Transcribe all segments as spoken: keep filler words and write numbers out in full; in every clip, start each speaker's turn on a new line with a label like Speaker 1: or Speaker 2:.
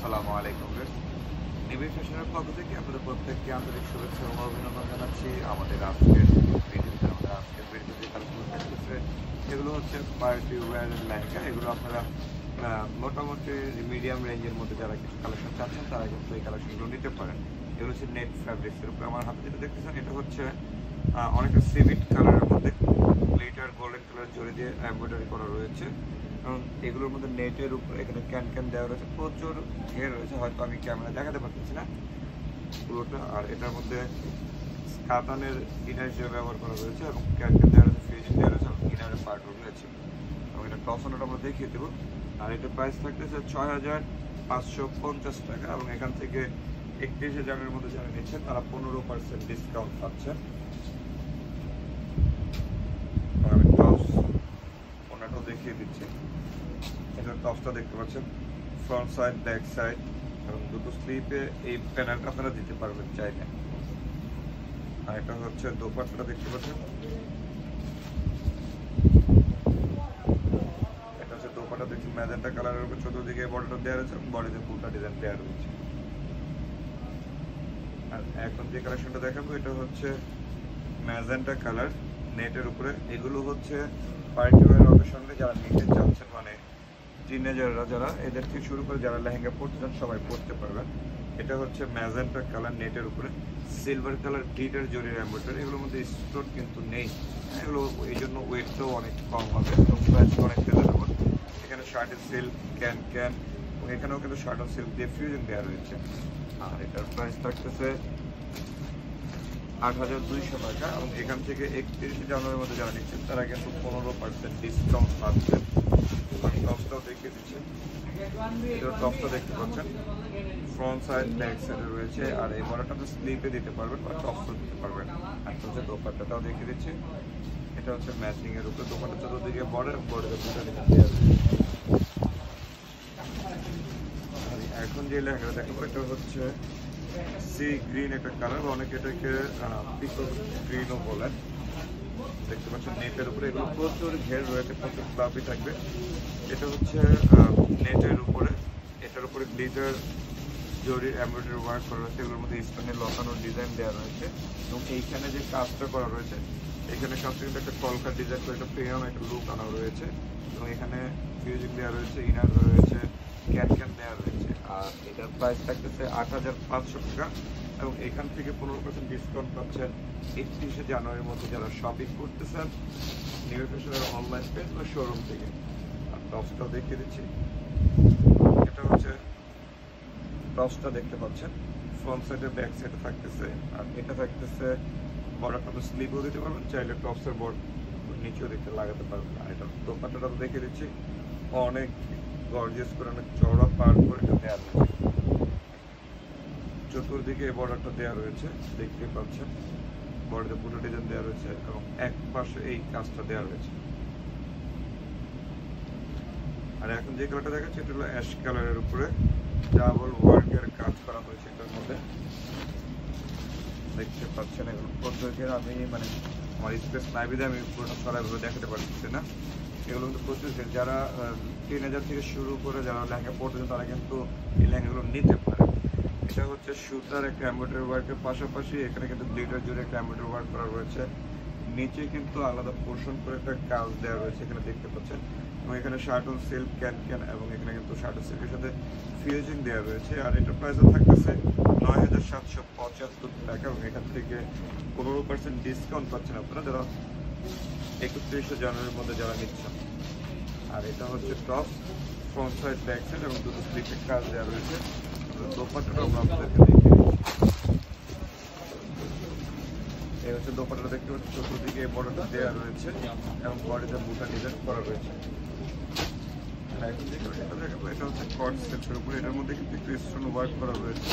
Speaker 1: আসসালামু আলাইকুম গাইস, নিবিড় ফ্যাশনের পক্ষ থেকে আপনাদের প্রত্যেককে আন্তরিক শুভেচ্ছা এবং অভিনন্দন জানাচ্ছি। আমাদের আজকের ভিডিওতে আমাদের আজকের ভিডিওতে যে কালেকশনগুলো থাকতেছে এগুলো হচ্ছে পার্টি ওয়্যার লেহেঙ্গা। এগুলো আপনারা মোটামুটি মিডিয়াম রেঞ্জের মধ্যে যারা কিছু কালেকশন চাচ্ছেন তারা কিন্তু এই কালেকশনগুলো নিতে পারেন। এগুলো হচ্ছে নেট ফ্যাব্রিক্সের উপরে। আমার হাতে যেটা দেখতেছেন এটা হচ্ছে অনেকটা সিভিট কালারের মধ্যে গ্লিটার গোল্ডেন কালার জড়ি দিয়ে এমব্রয়ডারি করা রয়েছে এবং এগুলোর মধ্যে নেটের উপরে এখানে ক্যান ক্যান দেওয়া রয়েছে, প্রচুর ঘের রয়েছে, হয়তো আমি ক্যামেরা দেখাতে পারতেছি না পুরোটা। আর এটার মধ্যে কাতানের ইনার হিসেবে ব্যবহার করা রয়েছে এবং ক্যান ক্যান দেওয়া রয়েছে, ফিউজিং দেওয়া রয়েছে এবং ইনারের পার্টও রয়েছে এবং এটা টপসনটা আমরা দেখিয়ে দেবো। আর এটার প্রাইস থাকতেছে ছয় হাজার পাঁচশো পঞ্চাশ টাকা এবং এখান থেকে একত্রিশ হাজারের মধ্যে যারা নিচ্ছেন তারা পনেরো পার্সেন্ট ডিসকাউন্ট পাচ্ছেন। আমি টপস ওনাটাও দেখিয়ে দিচ্ছি। এটার টপসটা দেখতে পাচ্ছেন, ফ্রন্ট সাইড ব্যাক সাইড এবং দুটো স্লিপে এই প্যানেলটা আপনারা দিতে পারবেন চাইলে। আর এটা হচ্ছে দোপাট্টাটা দেখতে পাচ্ছেন, এটা হচ্ছে দোপাট্টা দেখছি ম্যাজেন্টা কালারের উপর চতুর্দিকে বর্ডারটা দেওয়া রয়েছে এবং বডিতে ফুলটা ডিজাইন দেওয়া রয়েছে। আর এখন যে কালেকশনটা দেখাবো এটা হচ্ছে ম্যাজেন্টা কালার নেটের উপরে। এগুলো হচ্ছে পার্টি ওয়্যার অকেশনে যারা নিতে চাচ্ছেন, মানে টিনেজাররা যারা, এদের থেকে শুরু করে যারা লেহেঙ্গা পরতে চান সবাই পরতে পারবেন। এটা হচ্ছে ম্যাজেন্টা কালার নেটের উপরে সিলভার কালার গ্লিটার জরির এমব্রয়ডারি। এগুলোর মধ্যে স্টোন কিন্তু নেই, এগুলো এই জন্য ওয়েটটাও অনেক কম হবে এবং প্রাইস অনেক রিজনেবল। এখানে শার্টের সিল্ক ক্যান ক্যান এবং এখানেও কিন্তু শার্ট অফ সিল্ক দিয়ে ফিউজন দেওয়া রয়েছে। আর এটার প্রাইস থাকতেছে আট হাজার দুইশো টাকা এবং এখান থেকে একত্রিশে জানুয়ারির মধ্যে যারা নিচ্ছেন তারা কিন্তু পনেরো পার্সেন্ট ডিসকাউন্ট পাচ্ছেন। টপসটাও দেখিয়ে দিচ্ছেন, এটার টপসটা দেখতে পাচ্ছেন ফ্রন্ট সাইড ব্যাক সাইডে রয়েছে। আর এই বর্ডারটা তো স্লিপে দিতে পারবেন বা টপসও দিতে পারবেন। আর হচ্ছে দোপাট্টাটাও দেখিয়ে দিচ্ছি, এটা হচ্ছে ম্যাচিং এর উপরে দোপাট্টা চতুর্দিকে বর্ডার বর্ডারে দুটো ডিজাইন দেওয়া রয়েছে। এখন যে লেহেঙ্গাটা দেখাবো এটা হচ্ছে সি গ্রিন একটা কালার, অনেকে এটাকে পিকল গ্রিনও বলেন। দেখতে পাচ্ছেন নেটের উপরে এগুলো প্রচুর ঘের রয়েছে, প্রচুর ফ্লাফি থাকবে। এটা হচ্ছে নেটের উপরে, এটার উপরে গ্লিটার জরির এমব্রয়ডারি ওয়ার্ক করা রয়েছে, এগুলোর মধ্যে স্টোনের লতানোর ডিজাইন দেওয়া রয়েছে এবং এইখানে যে কাজটা করা রয়েছে এখানে কাজটা কিন্তু একটা কলকার ডিজাইন করে একটা প্রিমিয়াম একটা লুক আনা রয়েছে এবং এখানে ফিউজিং দেওয়া রয়েছে, ইনার রয়েছে, ক্যান ক্যান দেওয়া রয়েছে। আর এটার প্রাইস থাকতেছে আট হাজার পাঁচশো টাকা এবং এখান থেকে পনেরো পার্সেন্ট ডিসকাউন্ট পাচ্ছেন একত্রিশে জানুয়ারির মধ্যে যারা শপিং করতেছেন নিবিড় ফ্যাশনের অনলাইন পেজ বা শোরুম থেকে। আর টপসটাও দেখিয়ে দিচ্ছি, এটা হচ্ছে টপসটা দেখতে পাচ্ছেন ফ্রন্ট সাইডে ব্যাক সাইডে থাকতেছে। আর এটা থাকতেছে বর্ডারটা তো স্লিপও দিতে পারবেন, চাইলে টপসের বর্ড নিচেও দিতে লাগাতে পারবেন। আর এটা দোপাট্টাটা তো দেখিয়ে দিচ্ছি, অনেক গর্জিয়াস করে অনেক চওড়া পার করে এটা দেওয়া রয়েছে, চতুর্দিকে এই বর্ডারটা দেওয়া রয়েছে দেখতে পাচ্ছেন, বর্ডারে পুরো ডিজাইন দেওয়া রয়েছে এবং এক পাশে এই কাজটা দেওয়া রয়েছে। আর এখন যে কালারটা দেখাচ্ছে এটা হলো অ্যাশ কালারের উপরে ডাবল ওয়ার্কের কাজ করা হয়েছে এটার মধ্যে দেখতে পাচ্ছেন। এগুলো প্রত্যেকের আমি মানে আমার স্পেস নাইবিতে আমি পুরোটা সরাইভাবে দেখাতে পারছি না। এগুলো কিন্তু প্রচুর যারা তিন হাজার থেকে শুরু করে যারা লেহেঙ্গা পড়তেছেন তারা কিন্তু এই লেহেঙ্গাগুলো নিতে পারে। এটা হচ্ছে সুতার একটা এমব্রয়ডারি ওয়ার্কের পাশাপাশি এখানে কিন্তু গ্লিটার জুড়ে একটা এমব্রয়ডারি ওয়ার্ক করা রয়েছে, নিচে কিন্তু আলাদা পোর্শন করে একটা কাজ দেওয়া রয়েছে এখানে দেখতে পাচ্ছেন এবং এখানে shirt on silk can can এবং এখানে কিন্তু শার্ট অন সিল্কের সাথে ফিউজিং দেওয়া রয়েছে। আর এটার প্রাইসও থাকতেছে নয় হাজার সাতশো পঁচাত্তর টাকা এবং এখান থেকে পনেরো পার্সেন্ট ডিসকাউন্ট পাচ্ছেন আপনারা যারা একত্রিশে জানুয়ারির মধ্যে যারা নিচ্ছেন। আর এটা হচ্ছে top front side back side এবং দুটো স্লিপের কাজ দেওয়া রয়েছে। দোপাট্টাটা আমরা আপনাদেরকে দেখিয়ে দিচ্ছি, এই হচ্ছে দোপাট্টাটা দেখতে পাচ্ছি, চতুর্দিকে এই বর্ডারটা দেওয়া রয়েছে এবং বডিতে বুটা ডিজাইন করা রয়েছে। এখন যে এটা দেখাবো এটা হচ্ছে কট সেটের উপরে, এটার মধ্যে কিন্তু একটু স্টোন ওয়ার্ক করা রয়েছে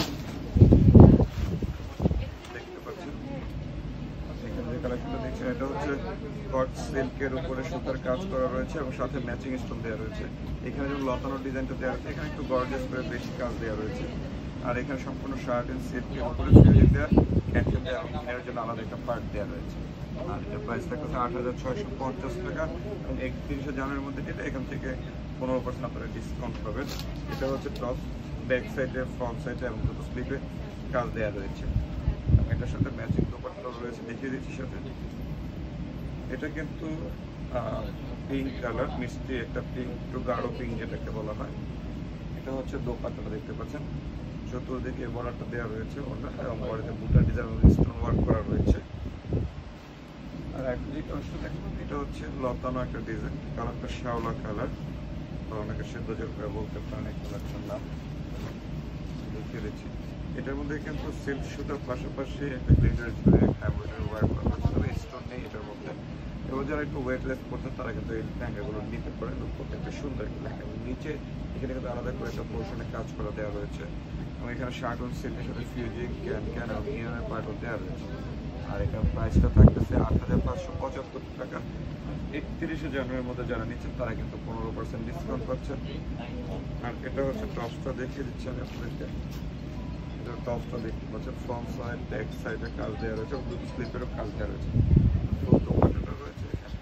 Speaker 1: দেখতে পাচ্ছেন। এখানে যে কালেকশনটা দেখছেন এটা হচ্ছে কট সিল্কের উপরে সুতার কাজ করা রয়েছে এবং সাথে ম্যাচিং স্টোন দেওয়া রয়েছে। এখানে যেমন লতানোর ডিজাইনটা দেওয়া রয়েছে, এখানে একটু গর্জিয়াস করে বেশি কাজ দেওয়া রয়েছে। আর এখানে সম্পূর্ণ শার্ট এন্ড সিল্কের উপরে ফিউজিং দেওয়া, ক্যানকেন দেওয়া এবং এর জন্য আলাদা একটা পার্ট দেওয়া রয়েছে। আর এটার প্রাইস থাকতেছে আট হাজার ছয়শো পঞ্চাশ টাকা এবং একত্রিশে জানুয়ারির মধ্যে এটা এখান থেকে পনেরো পার্সেন্ট আপনারা ডিসকাউন্ট পাবেন। এটা হচ্ছে টপ ব্যাক সাইডে, ফ্রন্ট সাইডে এবং দুটো স্লিপে কাজ দেওয়া রয়েছে। এটার সাথে ম্যাচিং দোপাট্টা রয়েছে, দেখিয়ে দিচ্ছি সাথে। এটা কিন্তু পিঙ্ক কালার, মিষ্টি একটা পিঙ্ক, একটু গাঢ় পিঙ্ক যেটাকে বলা হয়। এটা হচ্ছে দোপাট্টাটা দেখতে পাচ্ছেন, চতুর্দিকে বর্ডারটা দেওয়া রয়েছে ওটা, এবং বডিতে বুটা ডিজাইন স্টোন ওয়ার্ক করা রয়েছে। আর এখন যে কালারটা দেখুন, এটা হচ্ছে লতানো একটা ডিজাইন, কালারটা শ্যাওলা কালার, অনেকে সেদ্ধ জল করে বলতে পারেন এই কালারটার নাম, দেখিয়ে দিচ্ছি। এটার মধ্যে কিন্তু সিল্ক সুতার পাশাপাশি একটা গ্লিটার জুড়ে এমব্রয়ডারি ওয়ার্ক করা হয়েছে, তবে স্টোন নেই এটার মধ্যে। এবার যারা একটু ওয়েটলেস করছেন তারা কিন্তু এই লেহেঙ্গাগুলো নিতে পারেন, প্রত্যেকটা সুন্দর একটা লেহেঙ্গা। নিচে এখানে কিন্তু আলাদা করে একটা পোর্শনে কাজ করা দেওয়া রয়েছে, এবং এখানে শার্টন সিল্কের সাথে ফিউজিং ক্যান ক্যান এবং ইয়ারের পার্টও দেওয়া রয়েছে। আর এটার প্রাইসটা থাকতেছে আট হাজার পাঁচশো পঁচাত্তর টাকা। একত্রিশে জানুয়ারির মধ্যে যারা নিচ্ছেন তারা কিন্তু পনেরো পার্সেন্ট ডিসকাউন্ট পাচ্ছেন। আর এটা হচ্ছে টপসটা দেখিয়ে দিচ্ছি আমি আপনাদেরকে। এটার টপসটা দেখতে পাচ্ছেন, ফ্রন্ট সাইড ব্যাক সাইডে কাজ দেওয়া রয়েছে, এবং দুটো স্লিপেরও কাজ দেওয়া রয়েছে। ফুল দোপাট্টাটা রয়েছে এখানে।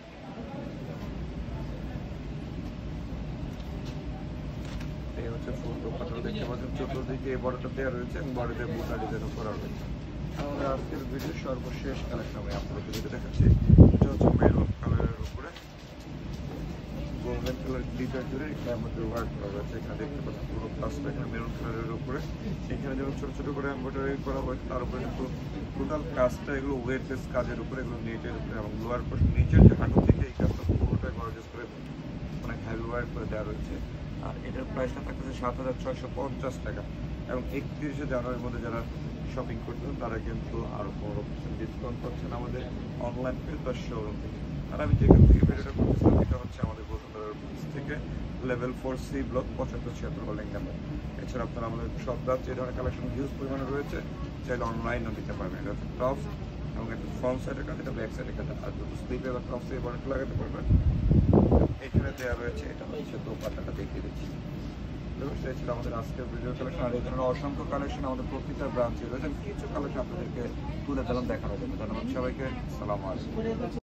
Speaker 1: এই হচ্ছে ফুল দোপাট্টা দেখতে পাচ্ছেন, চতুর্দিকে এই বর্ডারটা দেওয়া রয়েছে এবং বডিতে বুটা ডিজাইনও করা রয়েছে। আমাদের আজকের ভিডিও সর্বশেষ কালেকশন আমি আপনাদেরকে যেটা দেখাচ্ছি, এটা হচ্ছে মেরুন কালারের উপরে গোল্ডেন কালার গ্লিটার জুড়ে এখানে আমাদের ওয়ার্ক করা রয়েছে। এখানে দেখতে পাচ্ছেন পুরো কাজটা এখানে মেরুন কালারের উপরে, এখানে যেমন ছোটো ছোটো করে এমব্রয়ডারি করা হয়েছে, তার উপরে কিন্তু টোটাল কাজটা এগুলো ওয়েটলেস কাজের উপরে, এগুলো নেটের উপরে, এবং লোয়ার পোর্শন নিচের যে হাঁটু থেকে এই কাজটা পুরোটাই গর্জিয়াস করে অনেক হেভি ওয়ার্ক করে দেওয়া রয়েছে। আর এটার প্রাইসটা থাকতেছে সাত হাজার ছয়শো পঞ্চাশ টাকা, এবং একত্রিশে জানুয়ারির মধ্যে যারা শপিং করতেন তারা কিন্তু আরও পনেরো পার্সেন্ট ডিসকাউন্ট পাচ্ছেন আমাদের অনলাইন পেজ বা শোরুম থেকে। আর আমি যেখান থেকে ভিডিওটা করতেছিলাম এটা হচ্ছে আমাদের বসুন্ধরার পেজ থেকে, লেভেল ফোর সি ব্লক পঁচাত্তর ছিয়াত্তর লিঙ্ক নাম্বার। এছাড়া আপনারা আমাদের সব ব্রাঞ্চ এই ধরনের কালেকশন হিউজ পরিমাণে রয়েছে, চাইলে অনলাইনও দিতে পারবেন। এটা হচ্ছে টপস এবং একটা ফ্রন্ট সাইডের কাজ, এটা ব্যাক সাইডের কাজ, আর দুটো স্লিপে বা টপসে বনেট লাগাতে পারবেন। এখানে দেওয়া রয়েছে, এটা হচ্ছে দোপাট্টাটা দেখিয়ে দিচ্ছি। সেই ছিল আমাদের আজকের ভিডিও কালেকশন। আর এই ধরনের অসংখ্য কালেকশন আমাদের প্রতিটা ব্রাঞ্চে রয়েছে, কিছু কালেকশন আপনাদেরকে তুলে ধরলাম দেখানোর জন্য। ধন্যবাদ সবাইকে, আসসালামু আলাইকুম।